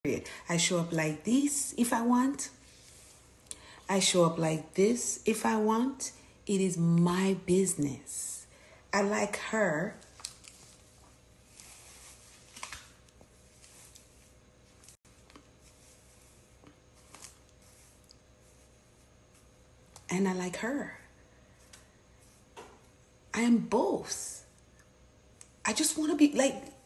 I show up like this if I want. I show up like this if I want. It is my business. I like her. And I like her. I am both. I just want to be like,